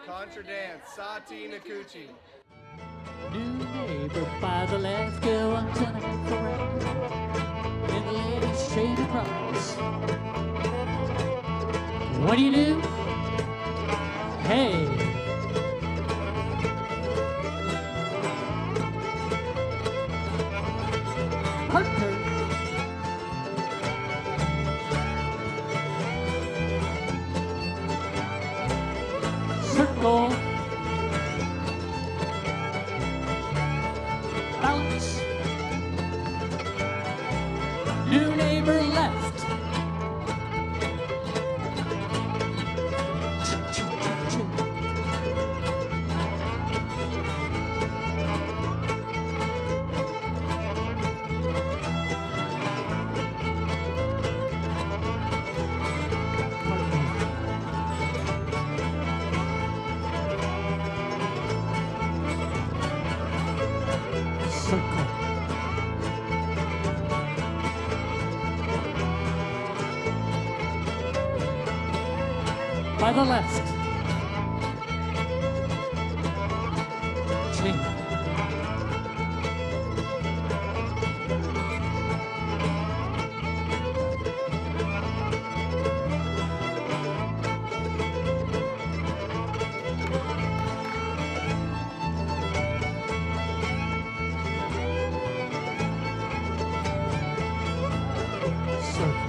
Contra dance, Sautee, Nacoochee. New neighbor by the left, go on turn half around, and the ladies straight across. What do you do? Hey! Partner! Circle! Balance! New neighbor left! Circle. By the left. Chain. Circle.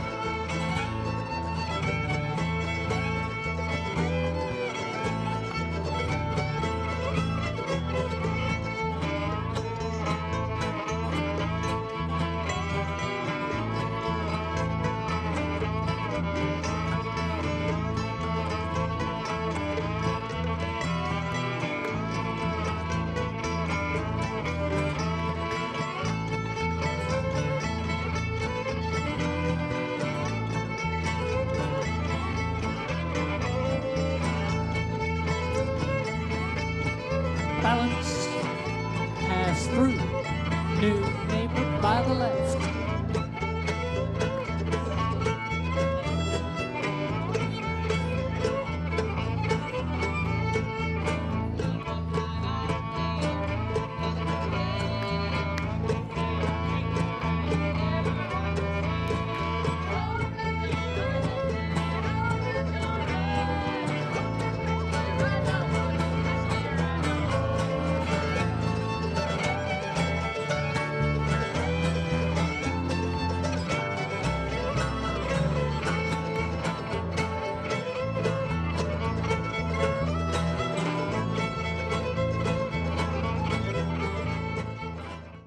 Balance, pass through, new neighbor by the left.